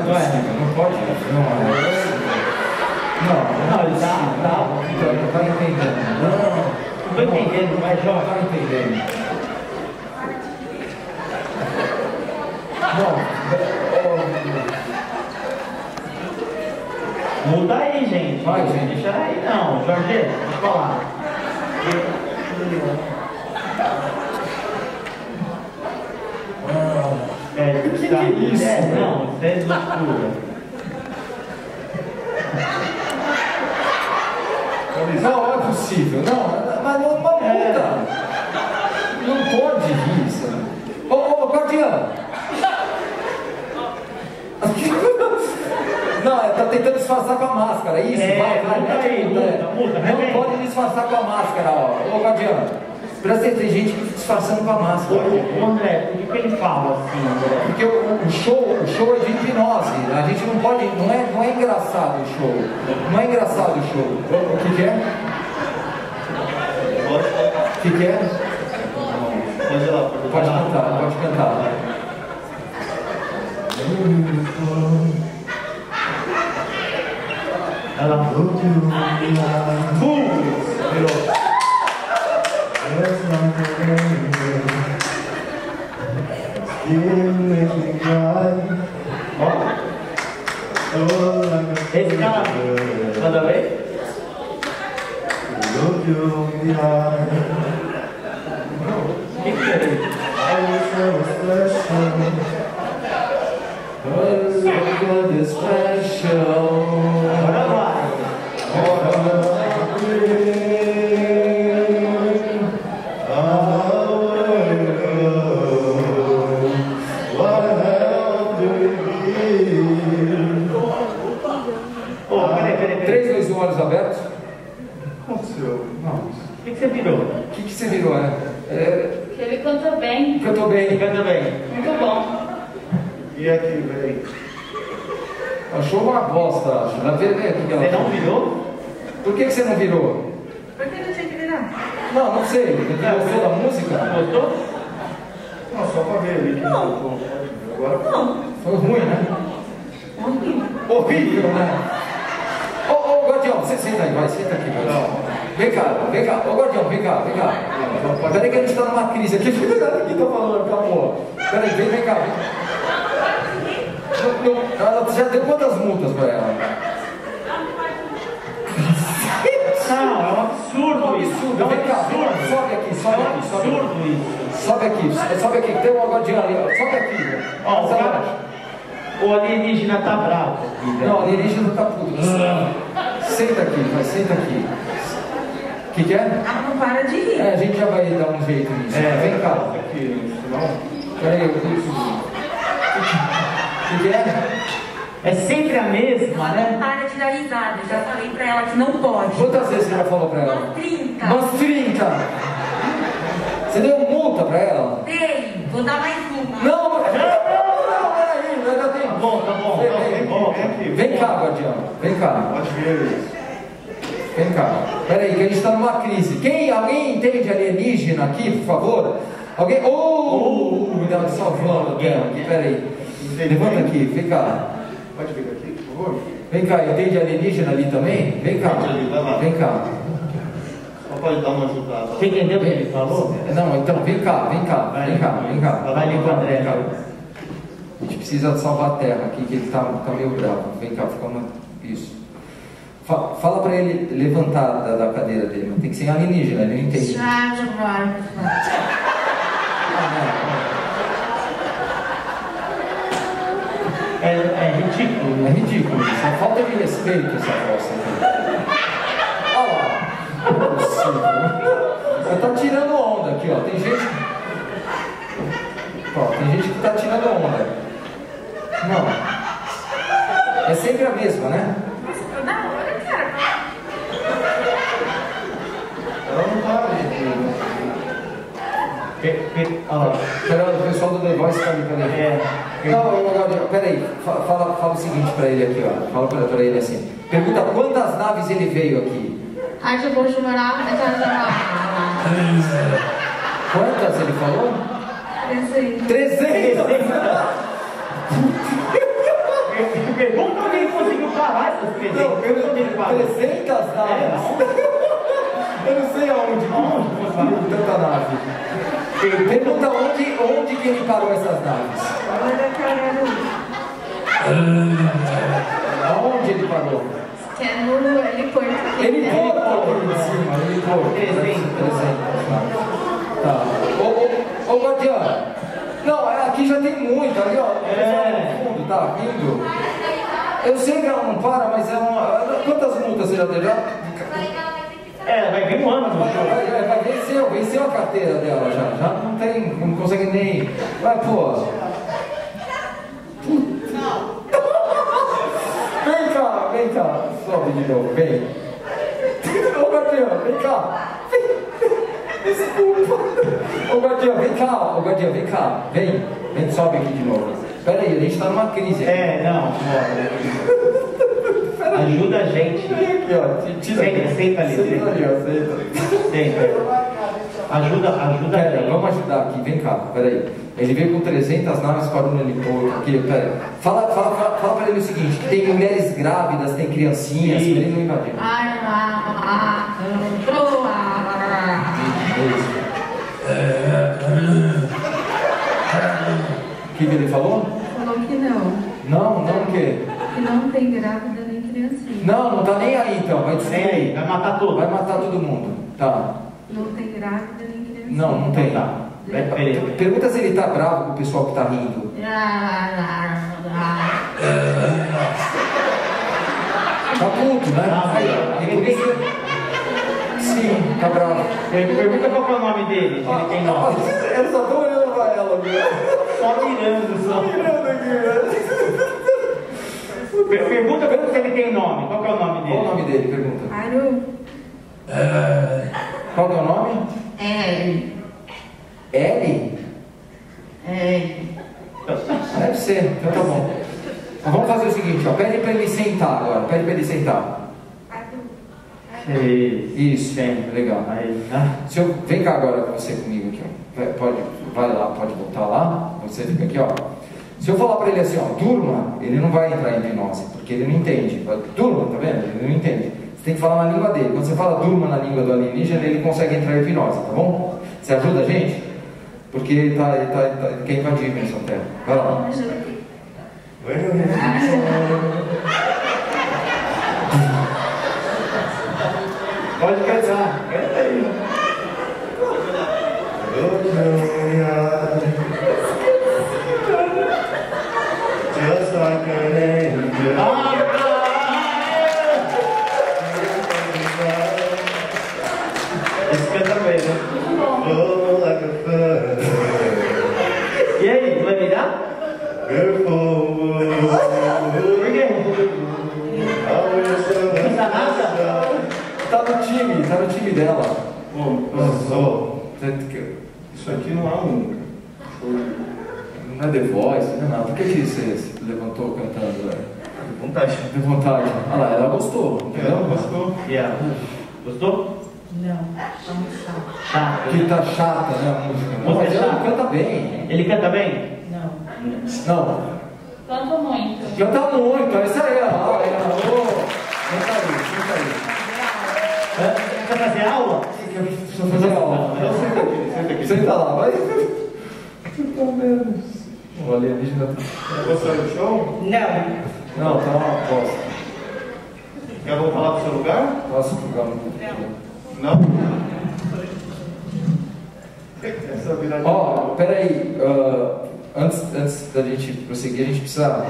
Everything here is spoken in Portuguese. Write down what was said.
possível, não pode, não é. Não, ele não tá entendendo. Não tô entendendo, mas já tá entendendo. Muda aí, gente. Vai, gente. Deixa aí, não. Jorge, deixa eu falar. Que é isso? Não, isso é loucura. Não, é possível. Não, mas não muda. Não pode rir, sabe? Ô, guardião. Não, tá tentando disfarçar com a máscara. Isso, vai. Muda. Não pode disfarçar com a máscara, ó. Ô, guardião. Presta atenção, tem gente disfarçando com a máscara. Ô, André, por que ele fala assim, André? Porque o show é de hipnose. A gente não pode. Não é engraçado o show. Não é engraçado o show. O que é? O que é? Pode cantar. Ela virou. Esse cara, manda ver. Que é? Agora vai. Olhos abertos? O que aconteceu? Não. O que você virou? O que você virou? Ele canta bem. Cantou bem. Muito bom. E aqui, velho? Achou uma bosta, acho. Você não virou? Por que você não virou? Por que não tinha que virar? Não sei. Você gostou da música? Gostou? Não, só pra ver ali. Não. Agora? Não. Foi ruim, né? Horrível, né? Ô, guardião, você senta aí, vai, senta aqui. Vem cá, ô guardião, vem cá. Peraí que a gente tá numa crise aqui, cuidado que tá falando, acabou. Peraí, vem cá. Ela já deu quantas multas pra ela? Não, é um absurdo isso. Vem cá, sobe aqui, tem um guardião ali, sobe aqui. Ó, o cara, o alienígena tá bravo. Não, o alienígena tá puto. Senta aqui. O que é? Ela não para de rir. A gente já vai dar um jeito nisso. Vem cá. Peraí, o que é? É sempre a mesma, né? Para de dar risada. Eu já falei pra ela que não pode. Quantas vezes você já falou pra ela? Umas 30. Você deu multa pra ela? Dei. Vou dar mais uma. Não, peraí, ainda tem. Tá bom. Vem cá, guardião. Vem cá. Pode ver isso. Vem cá. Peraí, que a gente tá numa crise. Alguém entende alienígena aqui, por favor? Alguém? Me dá salvando aqui, peraí. Levanta aqui, vem cá. Pode vir aqui, por favor? Vem cá, entende alienígena ali também? Vem cá. Vem cá. Só pode dar uma ajudada. Você entendeu o que ele falou? Não, então vem cá. Vai ali com o André. A gente precisa salvar a terra aqui, que ele tá meio bravo. Vem cá, fica uma... Isso. Fala pra ele levantar da cadeira dele, mas tem que ser alienígena, ele não entende. É ridículo. É ridículo, isso é falta de respeito essa voz aqui. Olha lá. Não é possível. Você tá tirando onda aqui, ó. Tem gente que tá tirando onda. Não. É sempre a mesma, né? Ela não tá ali. Peraí, o pessoal do The Voice tá ali, peraí. Não, peraí, fala o seguinte pra ele aqui, ó. Fala pra ele assim. Pergunta quantas naves ele veio aqui. Quantas ele falou? 300. os presentes. Onde ele parou? 300 naves. Eu não sei aonde tanta nave. Pergunta onde que ele parou essas naves. Aonde ele parou? Que é no heliporto. Heliporto aqui em cima, heliporto. 300 naves. Tá. Ô Guardião. Não, aqui já tem muito, ali ó. No fundo, tá rindo. Eu sei que ela não para, mas é uma. Quantas multas você já teve? Vai vir um ano no show. Venceu a carteira dela já. Já não tem. Não consegue nem. Vai, pô. Vem cá. Sobe de novo, vem. Ô Guardião, vem cá. Desculpa. Ô Guardião, vem cá. Vem, sobe aqui de novo. Pera aí, a gente tá numa crise. Não. Ajuda a gente. Aqui, ó. Senta ali. Senta. Ajuda a gente. Vamos ajudar aqui, vem cá, peraí. Ele veio com 300 naves para o heliporto aqui, peraí. Fala para ele o seguinte, que tem mulheres grávidas, tem criancinhas, pra ele não invadir. O que ele falou? Falou que não. Não o quê? Que não tem grávida nem criancinha. Não tá nem aí então, vai destruir. Vai matar tudo. Vai matar todo mundo, tá. Não tem grávida nem criancinha. Não tem. Tá. Pergunta se ele tá bravo com o pessoal que tá rindo. Tá puto, né? Sim, tá bravo. Pergunta qual que é o nome dele, se ele tem nome. Eu só tô olhando pra ela, viu? Só mirando aqui, Pergunta se ele tem nome. Qual que é o nome dele? Qual o nome dele? Pergunta. Aru. Qual que é o nome? L? Deve ser, então tá bom. Então, vamos fazer o seguinte, ó. Pede pra ele sentar agora. Isso, legal. Vem cá agora com você comigo aqui, ó. Vai lá, pode voltar lá. Você fica aqui, ó. Se eu falar pra ele assim, ó, durma, ele não vai entrar em hipnose, porque ele não entende. Durma, tá vendo? Ele não entende. Você tem que falar na língua dele. Quando você fala durma na língua do alienígena, ele consegue entrar em hipnose, tá bom? Você ajuda a gente? Porque ele quer invadir a dimensão Terra. Vai lá. Pode cantar. Canta aí. Just like an angel. Esse canta bem, né? Oh, like a bird. E aí, vai virar? Beautiful world. Por quê? I wish I Não tá nada? Tá no time dela. Professor, isso aqui não é um show. Não é The Voice, não é nada. Por que você se levantou cantando, velho? Vontade. De vontade. Ah lá, ela gostou, entendeu? Ela gostou. Yeah. Gostou? Não, vamos só. Que tá chata, né, a música. Não, mas ela canta bem. Ele canta bem? Não. Não. Canto muito. Canta muito, é isso aí, ó. Canta aí. Quer fazer aula? Deixa eu fazer aula. Senta aqui. Senta lá, vai. O alienígena tá... Gostou do show? Não, tá uma bosta. Quer voltar lá pro seu lugar? Nossa, lugar muito. Não? Essa virada. Ó, peraí. Antes da gente prosseguir, a gente precisa